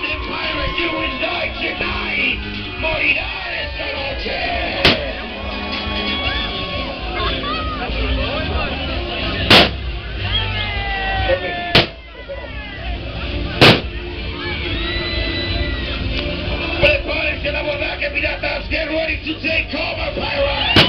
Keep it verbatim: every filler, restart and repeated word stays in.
Este pirate, you will die tonight. Morirás esta noche. Prepárense la borracha, piratas. Get ready to take cover, pirates.